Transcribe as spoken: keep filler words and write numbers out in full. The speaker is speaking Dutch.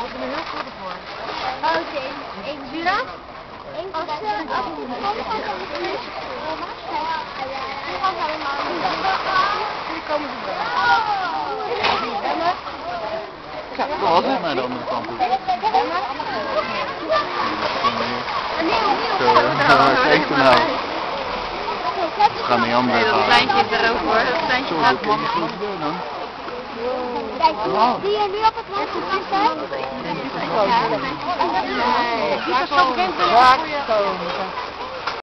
Ik ben er heel goed voor. Oh, oké. Eén Zura? Eén als ze als ze Hier komen ze wel. Ja, dat was het naar de andere kant toe. Zo, kijk er nou. We gaan die andere Nee, dat gaan. kleintje is er ook hoor. Dat kleintje Zo, gaat wat kan je goed doen dan? Kijk, zie je nu op het water zitten? Ja, dat is een kleintje. Die is zo bekend.